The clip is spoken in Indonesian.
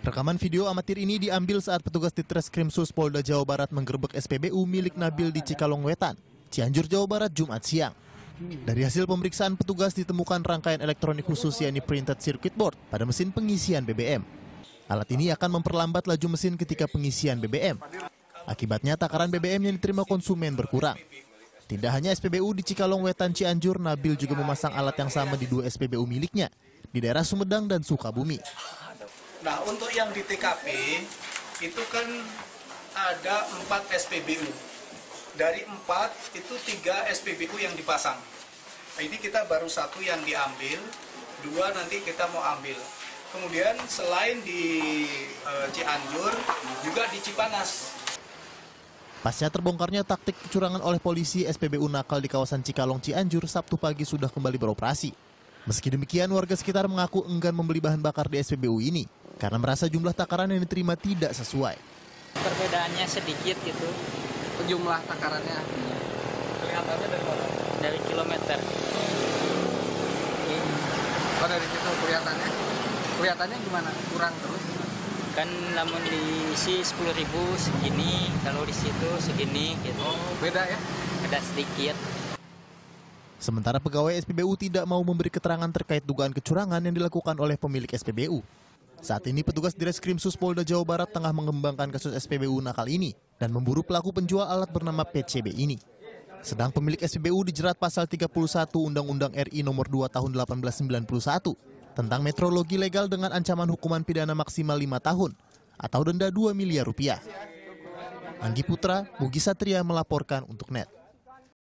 Rekaman video amatir ini diambil saat petugas Ditreskrimsus Polda Jawa Barat menggerebek SPBU milik Nabil di Cikalong Wetan, Cianjur, Jawa Barat, Jumat siang. Dari hasil pemeriksaan petugas ditemukan rangkaian elektronik khusus yakni printed circuit board pada mesin pengisian BBM. Alat ini akan memperlambat laju mesin ketika pengisian BBM. Akibatnya takaran BBM yang diterima konsumen berkurang. Tidak hanya SPBU di Cikalong Wetan, Cianjur, Nabil juga memasang alat yang sama di 2 SPBU miliknya di daerah Sumedang dan Sukabumi. Nah, untuk yang di TKP itu kan ada 4 SPBU. Dari 4 itu 3 SPBU yang dipasang. Nah, ini kita baru 1 yang diambil, 2 nanti kita mau ambil. Kemudian selain di Cianjur, juga di Cipanas. Pasca terbongkarnya taktik kecurangan oleh polisi, SPBU nakal di kawasan Cikalong, Cianjur Sabtu pagi sudah kembali beroperasi. Meski demikian, warga sekitar mengaku enggan membeli bahan bakar di SPBU ini karena merasa jumlah takaran yang diterima tidak sesuai. Perbedaannya sedikit gitu. Jumlah takarannya kelihatannya dari mana? Dari kilometer. Oh, dari situ kelihatannya? Kelihatannya gimana? Kurang terus? Kan namun diisi 10.000 segini, kalau di situ segini gitu. Oh, beda ya? Ada sedikit. Sementara pegawai SPBU tidak mau memberi keterangan terkait dugaan kecurangan yang dilakukan oleh pemilik SPBU. Saat ini petugas Ditreskrimsus Polda Jawa Barat tengah mengembangkan kasus SPBU nakal ini dan memburu pelaku penjual alat bernama PCB ini. Sedang pemilik SPBU dijerat pasal 31 Undang-Undang RI Nomor 2 Tahun 1891 tentang metrologi legal dengan ancaman hukuman pidana maksimal 5 tahun atau denda 2 miliar rupiah. Anggi Putra, Mugi Satria melaporkan untuk NET.